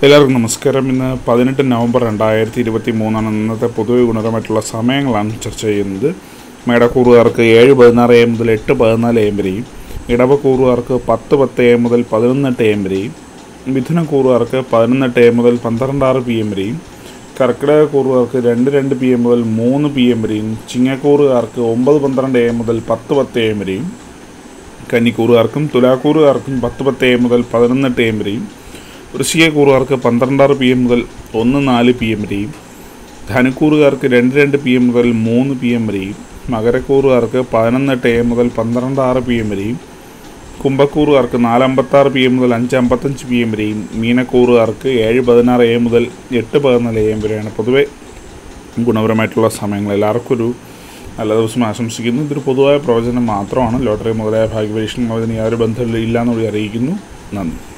എല്ലാവർക്കും നമസ്കാരം. ഇന്ന് 18 നവംബർ 2023 ഇന്നത്തെ പൊതുവെ ഗുണകരമായിട്ടുള്ള സമയങ്ങളാണ് ചർച്ച ചെയ്യുന്നത്. മേടക്കൂറുകാർക്ക് 7:16 AM മുതൽ 8:14 AM വരെയും, ഇടവക്കൂറുകാർക്ക് 10:10 AM മുതൽ 11:08 AM വരെയും, മിഥുനക്കൂറുകാർക്ക് 11:08 AM മുതൽ 12:06 PM വരെയും, കർക്കിടക കൂറുകാർക്ക് 2:02 PM മുതൽ 3 PM വരെയും, ചിങ്ങക്കൂറുകാർക്ക് 9:12 AM മുതൽ 10:10 AM വരെയും, കന്നിക്കൂറുകാർക്കും തുലാക്കൂറുകാർക്കും 10:10 AM മുതൽ 11:08 AM വരെയും, വൃശ്ചികക്കൂറുകാർക്ക് 12:06 PM മുതൽ 1:04 PM വരെയും, ധനുക്കൂറുകാർക്ക് 2:02 PM മുതൽ 3 PM വരെയും, മകരക്കൂറുകാർക്ക് 11:08 AM മുതൽ 12:06 PM വരെയും, കുംഭക്കൂറുകാർക്ക് 4:56 PM മുതൽ 5:55 PM വരെയും, മീനക്കൂറുകാർക്ക് 7:16 AM മുതൽ 8:14 AM വരെയാണ് പൊതുവെ ഗുണപരമായിട്ടുള്ള സമയങ്ങൾ. എല്ലാവർക്കും ഒരു നല്ല ദിവസം ആശംസിക്കുന്നു. ഇതൊരു പൊതുവായ പ്രവചനം മാത്രമാണ്. ലോട്ടറി മുതലായ ഭാഗ്യപരീക്ഷണങ്ങൾ അതിന് യാതൊരു ബന്ധമില്ല എന്നുകൂടി അറിയിക്കുന്നു. നന്ദി.